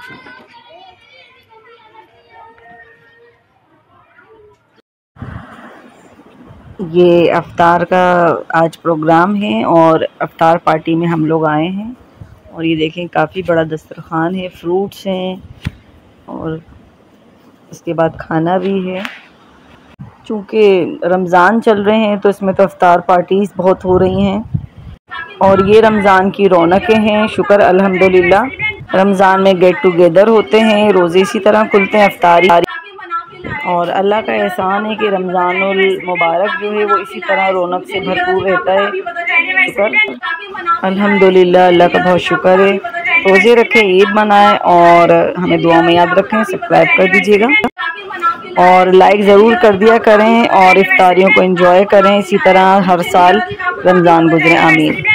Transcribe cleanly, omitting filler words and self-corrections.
ये अफ्तार का आज प्रोग्राम है और अफ्तार पार्टी में हम लोग आए हैं। और ये देखें काफ़ी बड़ा दस्तरखान है, फ्रूट्स हैं और इसके बाद खाना भी है। चूँकि रमज़ान चल रहे हैं तो इसमें तो अफ्तार पार्टीज़ बहुत हो रही हैं और ये रमज़ान की रौनकें हैं। शुक्र अल्हम्दुलिल्लाह, रमज़ान में गेट टुगेदर होते हैं, रोज़े इसी तरह खुलते हैं, अफ्तारी। और अल्लाह का एहसान है कि रमज़ानुल मुबारक जो है वो इसी तरह रौनक से भरपूर रहता है। शुक्र अल्हम्दुलिल्लाह, अल्लाह का बहुत शुक्र है। रोज़े रखें, ईद मनाएं और हमें दुआ में याद रखें। सब्सक्राइब कर दीजिएगा और लाइक ज़रूर कर दिया करें और इफ्तारियों को एंजॉय करें। इसी तरह हर साल रमज़ान गुजरे। आमीन।